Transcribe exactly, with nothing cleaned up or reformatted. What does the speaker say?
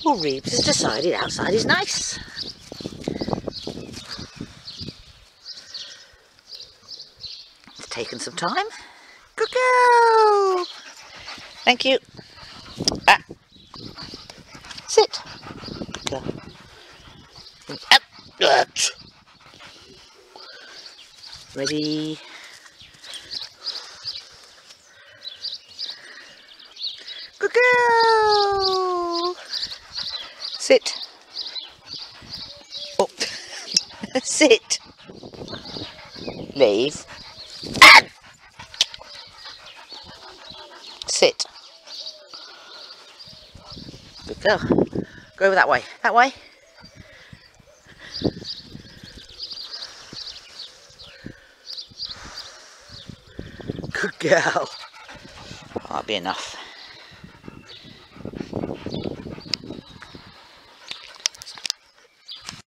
Well, Reeves has decided outside is nice. It's taken some time. Good girl. Thank you. Ah. Sit. Good girl. Up. Up. Ready. Good girl. Sit. Oh. Sit. Leave. Ah. Sit. Good girl. Go over that way. That way. Good girl. That'll be enough.